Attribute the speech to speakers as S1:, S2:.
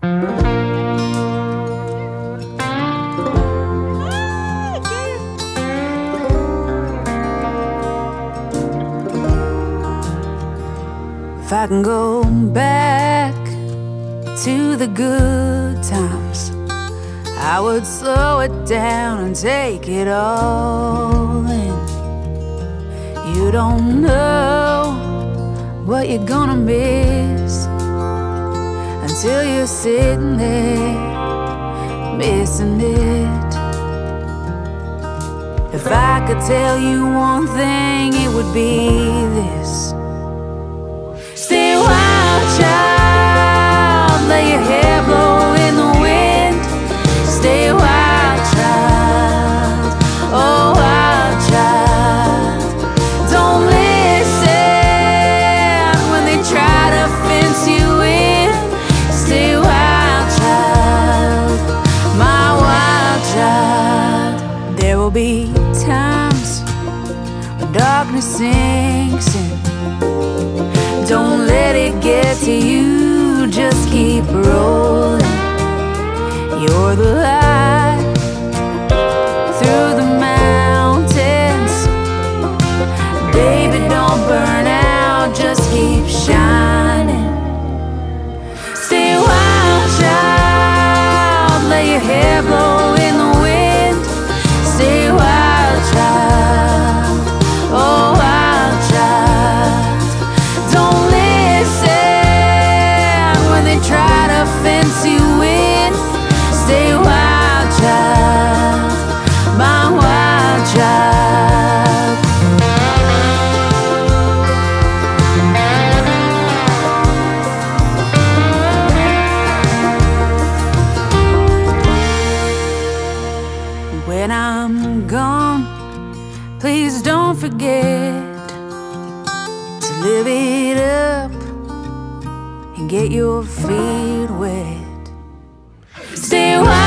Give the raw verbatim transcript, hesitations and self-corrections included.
S1: If I can go back to the good times, I would slow it down and take it all in. You don't know what you're gonna miss until you're sitting there missing it. If I could tell you one thing, it would be this: stay wild, child, let your hair blow in the wind. Stay wild, child, oh wild child. Don't listen when they try to fence you in. Stay wild, child, my wild child. There will be times when darkness sinks in. Don't let it get to you, just keep rolling. You're the light through the mountains. Baby, don't burn out, just keep shining. Stay wild, child, let your hair blow in the wind. Stay wild, child, oh wild child. Don't listen when they try to fence you in. Stay wild, child, my wild child. When I'm gone, please don't forget to live it up and get your feet wet. Stay wild.